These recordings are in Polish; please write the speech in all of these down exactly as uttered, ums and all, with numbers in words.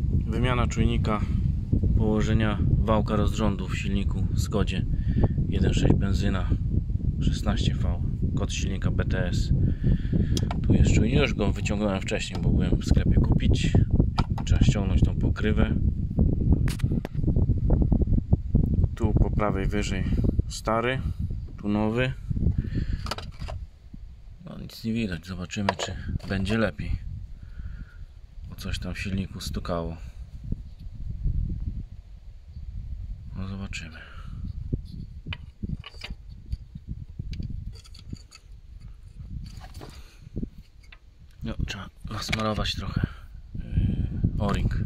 Wymiana czujnika położenia wałka rozrządu w silniku Skodzie jeden przecinek sześć benzyna szesnaście V, kod silnika B T S. Tu jest czujnik, już go wyciągnąłem wcześniej, bo byłem w sklepie kupić. Trzeba ściągnąć tą pokrywę. Tu po prawej wyżej stary, tu nowy. No nic nie widać, zobaczymy czy będzie lepiej, bo coś tam w silniku stukało. No zobaczymy. No, trzeba nasmarować trochę yy, o-ring.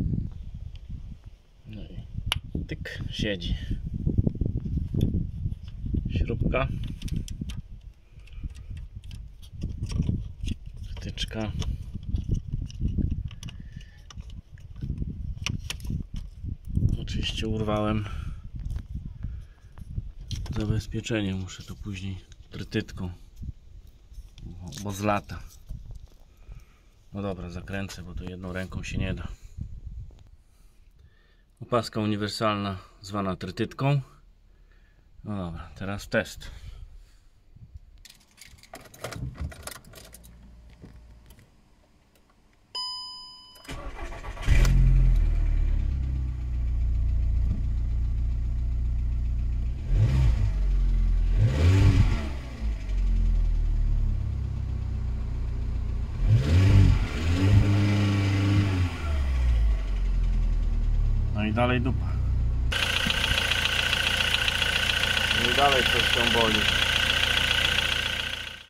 No i tyk, siedzi. Śrubka, wtyczka, oczywiście urwałem zabezpieczenie, muszę to później trytytką, bo z lata. No dobra, zakręcę, bo to jedną ręką się nie da. Opaska uniwersalna zwana trytytką. No dobra, teraz test. No i dalej dupa. No i dalej coś się boli.